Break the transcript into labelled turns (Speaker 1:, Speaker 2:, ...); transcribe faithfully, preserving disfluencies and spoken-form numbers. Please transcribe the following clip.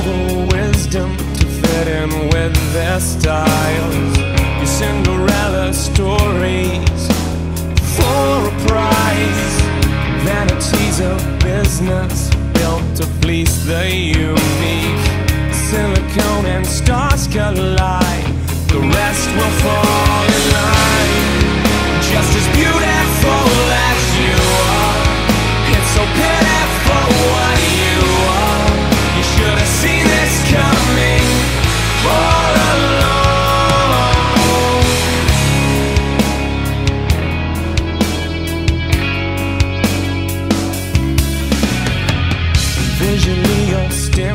Speaker 1: the wisdom to fit in with their styles. Your Cinderella stories for a price. Vanity's a business built to fleece the unique. Silicone and stars collide, the rest will fall in line. Just as beautiful as you are, it's so pitiful what you are. You should have seen this coming all along. Visually you're still